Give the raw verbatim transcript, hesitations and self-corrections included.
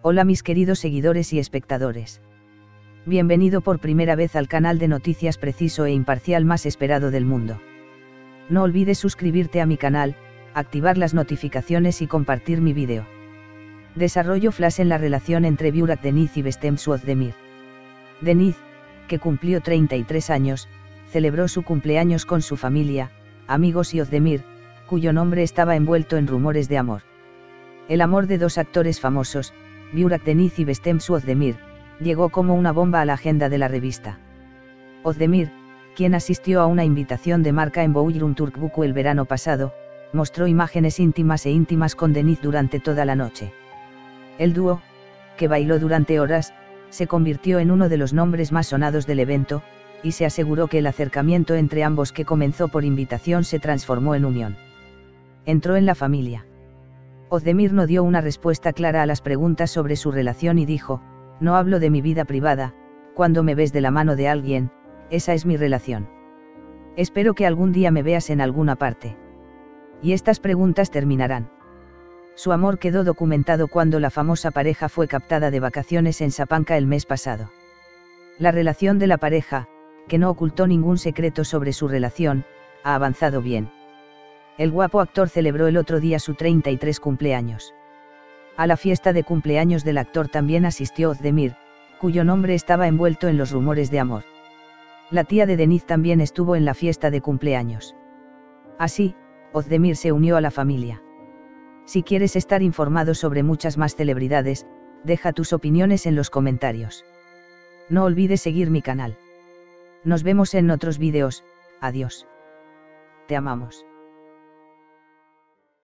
Hola mis queridos seguidores y espectadores. Bienvenido por primera vez al canal de noticias preciso e imparcial más esperado del mundo. No olvides suscribirte a mi canal, activar las notificaciones y compartir mi vídeo. Desarrollo flash en la relación entre Burak Deniz y Bestemsu Özdemir. Deniz, que cumplió treinta y tres años, celebró su cumpleaños con su familia, amigos y Özdemir, cuyo nombre estaba envuelto en rumores de amor. El amor de dos actores famosos, Burak Deniz y Bestemsu Özdemir, llegó como una bomba a la agenda de la revista. Özdemir, quien asistió a una invitación de marca en Buyurun Turkbuku el verano pasado, mostró imágenes íntimas e íntimas con Deniz durante toda la noche. El dúo, que bailó durante horas, se convirtió en uno de los nombres más sonados del evento, y se aseguró que el acercamiento entre ambos que comenzó por invitación se transformó en unión. Entró en la familia. Özdemir no dio una respuesta clara a las preguntas sobre su relación y dijo: no hablo de mi vida privada, cuando me ves de la mano de alguien, esa es mi relación. Espero que algún día me veas en alguna parte. Y estas preguntas terminarán. Su amor quedó documentado cuando la famosa pareja fue captada de vacaciones en Sapanca el mes pasado. La relación de la pareja, que no ocultó ningún secreto sobre su relación, ha avanzado bien. El guapo actor celebró el otro día su treinta y tres cumpleaños. A la fiesta de cumpleaños del actor también asistió Özdemir, cuyo nombre estaba envuelto en los rumores de amor. La tía de Deniz también estuvo en la fiesta de cumpleaños. Así, Özdemir se unió a la familia. Si quieres estar informado sobre muchas más celebridades, deja tus opiniones en los comentarios. No olvides seguir mi canal. Nos vemos en otros vídeos, adiós. Te amamos.